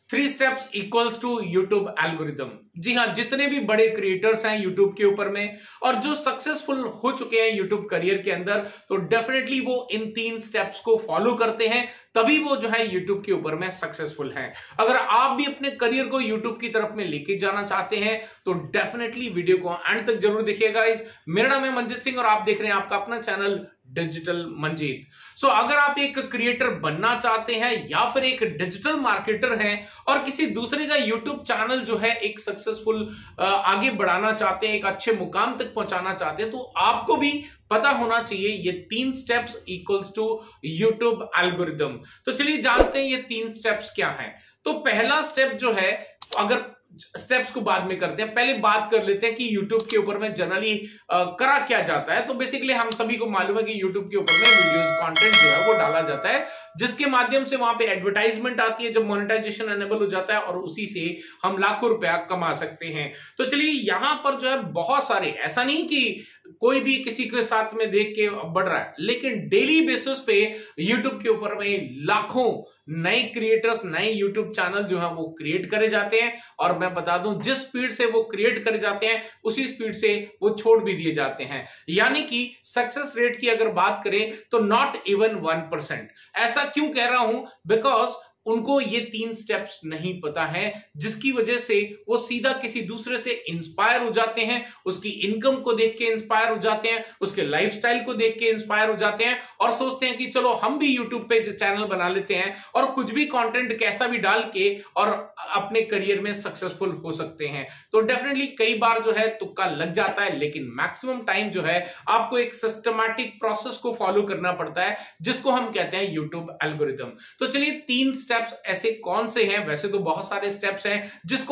3 steps equals to YouTube algorithm. जी हाँ, जितने भी बड़े क्रिएटर्स हैं यूट्यूब के ऊपर में और जो सक्सेसफुल हो चुके हैं यूट्यूब करियर के अंदर, तो डेफिनेटली वो इन 3 स्टेप्स को फॉलो करते हैं, तभी वो जो है यूट्यूब के ऊपर में सक्सेसफुल हैं। अगर आप भी अपने करियर को यूट्यूब की तरफ में लेके जाना चाहते हैं तो डेफिनेटली वीडियो को एंड तक जरूर देखिएगा। मेरा नाम है मंजीत सिंह और आप देख रहे हैं आपका अपना चैनल डिजिटल मंजीत। सो अगर आप एक क्रिएटर बनना चाहते हैं या फिर एक डिजिटल मार्केटर हैं और किसी दूसरे का यूट्यूब चैनल जो है एक सक्सेसफुल आगे बढ़ाना चाहते हैं, एक अच्छे मुकाम तक पहुंचाना चाहते हैं, तो आपको भी पता होना चाहिए ये 3 steps equals to YouTube algorithm. तो चलिए जानते हैं ये 3 स्टेप्स क्या हैं। तो पहला स्टेप जो है, अगर स्टेप्स को बाद में करते हैं, पहले बात कर लेते हैं कि YouTube के ऊपर में जनरली करा क्या जाता है। तो बेसिकली हम सभी को मालूम है कि YouTube के ऊपर में वीडियोस कंटेंट जो है वो डाला जाता है, जिसके माध्यम से वहां पे एडवर्टाइजमेंट आती है, जब मोनेटाइजेशन एनेबल हो जाता है और उसी से हम लाखों रुपया कमा सकते हैं। तो चलिए यहां पर जो है बहुत सारे, ऐसा नहीं कि कोई भी किसी के साथ में देख के बढ़ रहा है, लेकिन डेली बेसिस पे YouTube के ऊपर में लाखों नए क्रिएटर्स, नए YouTube चैनल जो है वो क्रिएट करे जाते हैं। और मैं बता दूं, जिस स्पीड से वो क्रिएट करे जाते हैं उसी स्पीड से वो छोड़ भी दिए जाते हैं। यानी कि सक्सेस रेट की अगर बात करें तो नॉट इवन 1%। ऐसा क्यों कह रहा हूं? बिकॉज उनको ये 3 स्टेप्स नहीं पता है, जिसकी वजह से वो सीधा किसी दूसरे से इंस्पायर हो जाते हैं, उसकी इनकम को देख के इंस्पायर हो जाते हैं, उसके लाइफस्टाइल को देख के इंस्पायर हो जाते हैं और सोचते हैं कि चलो हम भी यूट्यूब पे चैनल बना लेते हैं और कुछ भी कंटेंट कैसा भी डाल के और अपने करियर में सक्सेसफुल हो सकते हैं। तो डेफिनेटली कई बार जो है तुक्का लग जाता है, लेकिन मैक्सिमम टाइम जो है आपको एक सिस्टमैटिक प्रोसेस को फॉलो करना पड़ता है, जिसको हम कहते हैं यूट्यूब एल्गोरिदम। तो चलिए 3 स्टेप्स ऐसे कौन से हैं? वैसे तो बहुत सारे स्टेप्स हैं जिसको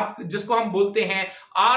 हम बोलते हैं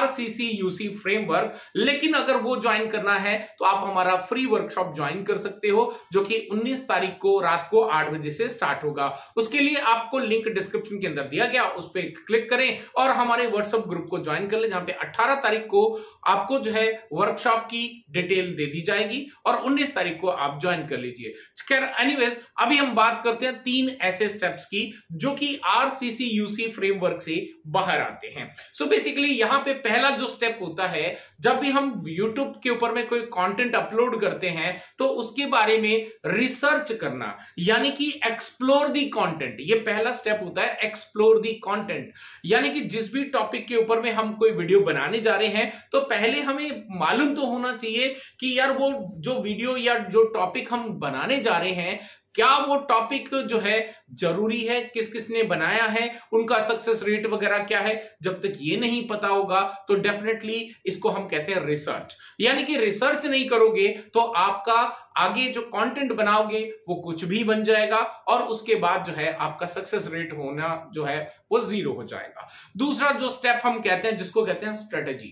RCCUC फ्रेमवर्क, लेकिन अगर वो ज्वाइन करना है तो आप हमारा फ्री वर्कशॉप ज्वाइन कर सकते हो, जो कि 19 तारीख को रात को 8 बजे से स्टार्ट होगा। उसके लिए आपको लिंक डिस्क्रिप्शन के अंदर दिया गया, उस पर क्लिक करें और हमारे व्हाट्सएप ग्रुप को ज्वाइन कर ले, जहां पे 18 तारीख को आपको जो है वर्कशॉप की डिटेल दे दी जाएगी और 19 तारीख को आप ज्वाइन कर लीजिए। खैर एनीवेज, अभी हम बात करते हैं 3 ऐसे स्टेप्स की जो कि RCCUC फ्रेमवर्क से बाहर आते हैं। सो बेसिकली यहां पे पहला जो स्टेप होता है, जब भी हम YouTube के ऊपर में कोई कंटेंट अपलोड करते हैं तो उसके बारे में रिसर्च करना, यानी कि एक्सप्लोर दी कंटेंट। ये पहला स्टेप होता है, एक्सप्लोर दी कंटेंट। यानी कि जिस भी टॉपिक के ऊपर में हम कोई वीडियो बनाने जा रहे हैं तो पहले हमें मालूम तो होना चाहिए कि यार वो जो वीडियो या जो टॉपिक हम बनाने जा रहे हैं, क्या वो टॉपिक जो है जरूरी है, किस किस ने बनाया है, उनका सक्सेस रेट वगैरह क्या है। जब तक ये नहीं पता होगा तो डेफिनेटली इसको हम कहते हैं रिसर्च। यानी कि रिसर्च नहीं करोगे तो आपका आगे जो कंटेंट बनाओगे वो कुछ भी बन जाएगा और उसके बाद जो है आपका सक्सेस रेट होना जो है वो 0 हो जाएगा। दूसरा जो स्टेप हम कहते हैं, जिसको कहते हैं स्ट्रेटेजी।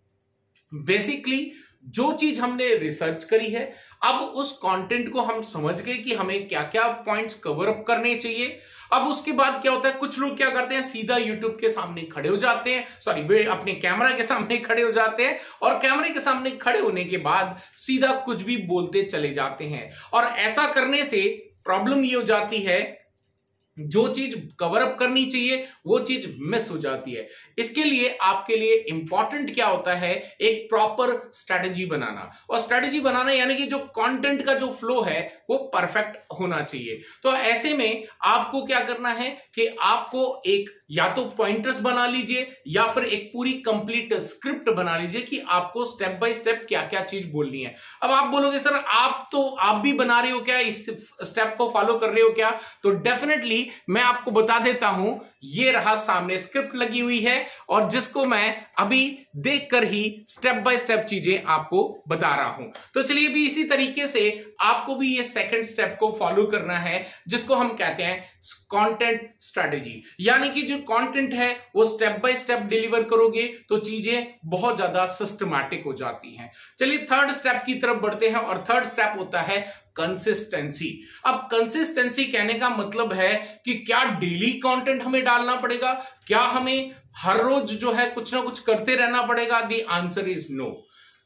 बेसिकली जो चीज हमने रिसर्च करी है, अब उस कंटेंट को हम समझ गए कि हमें क्या क्या पॉइंट्स कवर अप करने चाहिए। अब उसके बाद क्या होता है, कुछ लोग क्या करते हैं, सीधा यूट्यूब के सामने खड़े हो जाते हैं, वे अपने कैमरा के सामने खड़े हो जाते हैं और कैमरे के सामने खड़े होने के बाद सीधा कुछ भी बोलते चले जाते हैं। और ऐसा करने से प्रॉब्लम ये हो जाती है, जो चीज कवर अप करनी चाहिए वो चीज मिस हो जाती है। इसके लिए आपके लिए इंपॉर्टेंट क्या होता है, एक प्रॉपर स्ट्रेटजी बनाना। और स्ट्रेटजी बनाना यानी कि जो कंटेंट का जो फ्लो है वो परफेक्ट होना चाहिए। तो ऐसे में आपको क्या करना है कि आपको एक या तो पॉइंटर्स बना लीजिए या फिर एक पूरी कंप्लीट स्क्रिप्ट बना लीजिए कि आपको स्टेप बाय स्टेप क्या क्या चीज बोलनी है। अब आप बोलोगे सर आप भी बना रहे हो क्या, इस स्टेप को फॉलो कर रहे हो क्या? तो डेफिनेटली मैं आपको बता देता हूं, ये रहा सामने स्क्रिप्ट लगी हुई है और जिसको मैं अभी देखकर ही स्टेप बाय स्टेप चीजें आपको बता रहा हूं। तो चलिए भी इसी तरीके से आपको भी ये सेकंड स्टेप को फॉलो करना है, जिसको हम कहते हैं कंटेंट स्ट्रेटजी। यानी कि जो कंटेंट है वो स्टेप बाय स्टेप डिलीवर करोगे तो चीजें बहुत ज्यादा सिस्टमैटिक हो जाती हैं। चलिए थर्ड स्टेप की तरफ बढ़ते हैं और थर्ड स्टेप होता है कंसिस्टेंसी। अब कंसिस्टेंसी कहने का मतलब है कि क्या डेली कंटेंट हमें डालना पड़ेगा, क्या हमें हर रोज जो है कुछ ना कुछ करते रहना पड़ेगा? The answer is no.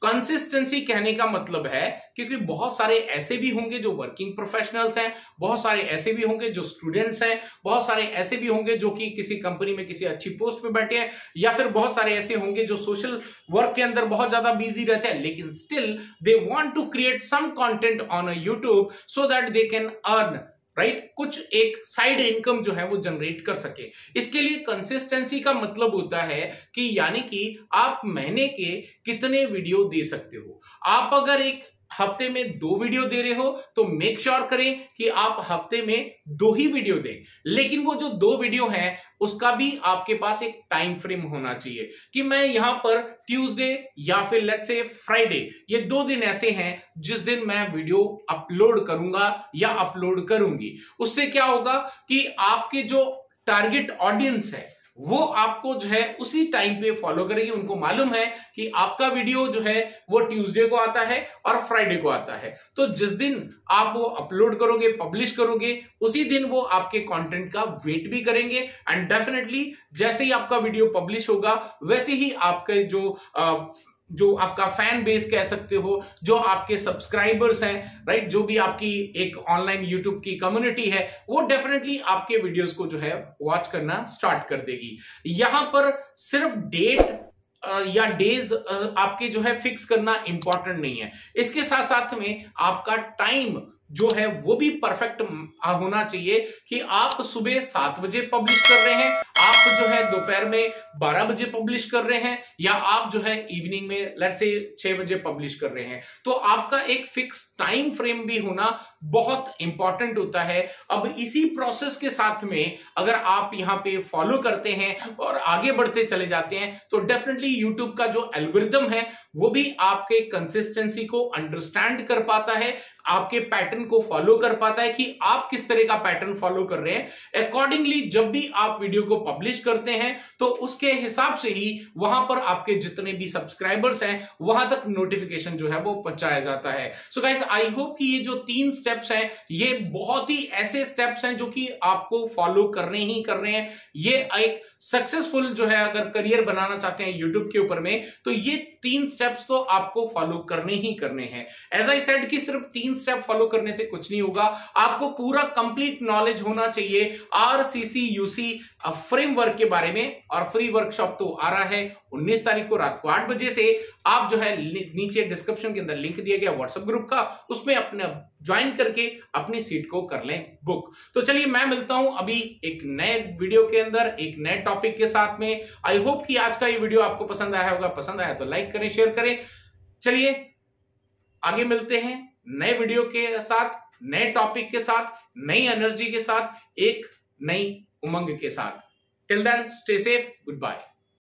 Consistency कहने का मतलब है क्योंकि बहुत सारे ऐसे भी होंगे जो वर्किंग प्रोफेशनल्स हैं, बहुत सारे ऐसे भी होंगे जो स्टूडेंट्स हैं, बहुत सारे ऐसे भी होंगे जो कि किसी कंपनी में किसी अच्छी पोस्ट पे बैठे हैं, या फिर बहुत सारे ऐसे होंगे जो सोशल वर्क के अंदर बहुत ज्यादा बिजी रहते हैं, लेकिन still they want to create some content on a YouTube so that they can earn, right, कुछ एक साइड इनकम जो है वो जनरेट कर सके। इसके लिए कंसिस्टेंसी का मतलब होता है कि यानी कि आप महीने के कितने वीडियो दे सकते हो। आप अगर एक हफ्ते में 2 वीडियो दे रहे हो तो मेक श्योर करें कि आप हफ्ते में 2 ही वीडियो दें, लेकिन वो जो 2 वीडियो हैं उसका भी आपके पास एक टाइम फ्रेम होना चाहिए कि मैं यहां पर ट्यूसडे या फिर लेट्स से फ्राइडे, ये 2 दिन ऐसे हैं जिस दिन मैं वीडियो अपलोड करूंगा या अपलोड करूंगी। उससे क्या होगा कि आपके जो टारगेट ऑडियंस है वो आपको जो है उसी टाइम पे फॉलो करेगी। उनको मालूम है कि आपका वीडियो जो है वो ट्यूसडे को आता है और फ्राइडे को आता है, तो जिस दिन आप वो अपलोड करोगे, पब्लिश करोगे, उसी दिन वो आपके कंटेंट का वेट भी करेंगे। एंड डेफिनेटली जैसे ही आपका वीडियो पब्लिश होगा वैसे ही आपके जो आपका फैन बेस कह सकते हो, जो आपके सब्सक्राइबर्स हैं, राइट, जो भी आपकी एक ऑनलाइन यूट्यूब की कम्युनिटी है, वो डेफिनेटली आपके वीडियोस को जो है वॉच करना स्टार्ट कर देगी। यहां पर सिर्फ डेट या डेज आपके जो है फिक्स करना इंपॉर्टेंट नहीं है, इसके साथ साथ में आपका टाइम जो है वो भी परफेक्ट होना चाहिए कि आप सुबह 7 बजे पब्लिश कर रहे हैं, आप जो है दोपहर में 12 बजे पब्लिश कर रहे हैं, या आप जो है इवनिंग में लेट्स से 6 बजे पब्लिश कर रहे हैं, तो आपका एक फिक्स टाइम फ्रेम भी होना बहुत इंपॉर्टेंट होता है। अब इसी प्रोसेस के साथ में अगर आप यहां पे फॉलो करते हैं और आगे बढ़ते चले जाते हैं तो डेफिनेटली यूट्यूब का जो एल्गोरिदम है वो भी आपके कंसिस्टेंसी को अंडरस्टैंड कर पाता है, आपके पैटर्न को फॉलो कर पाता है कि आप किस तरह का पैटर्न फॉलो कर रहे हैं। अकॉर्डिंगली जब भी आप वीडियो को पब्लिश करते हैं तो उसके हिसाब से ही वहां पर आपके जितने भी सब्सक्राइबर्स हैं वहां तक नोटिफिकेशन जो है वो पहुंचाया जाता है। सो गाइस, आई होप कि ये जो 3 स्टेप्स हैं ये बहुत ही ऐसे स्टेप्स हैं जो कि आपको फॉलो करने ही करने हैं। ये एक सक्सेसफुल जो है अगर करियर बनाना चाहते हैं यूट्यूब के ऊपर में तो ये 3 स्टेप्स तो आपको फॉलो करने ही करने हैं। एज आई सेड कि सिर्फ 3 स्टेप फॉलो करने से कुछ नहीं होगा, आपको पूरा कंप्लीट नॉलेज होना चाहिए RCCUC फ्रेमवर्क के बारे में। और फ्री वर्कशॉप तो आ रहा है 19 तारीख को रात को 8 बजे से। आप जो है नीचे डिस्क्रिप्शन के अंदर लिंक दिया गया व्हाट्सएप ग्रुप का, उसमें अपने ज्वाइन करके अपनी सीट को कर लें बुक। तो चलिए मैं मिलता हूं अभी एक नए वीडियो के अंदर एक नए टॉपिक के साथ में। आई होप कि आज का ये वीडियो आपको पसंद आया होगा, पसंद आया तो लाइक करें, शेयर करें। चलिए आगे मिलते हैं नए वीडियो के साथ, नए टॉपिक के साथ, नई एनर्जी के साथ, एक नई उमंग के साथ। Till then stay safe, good bye.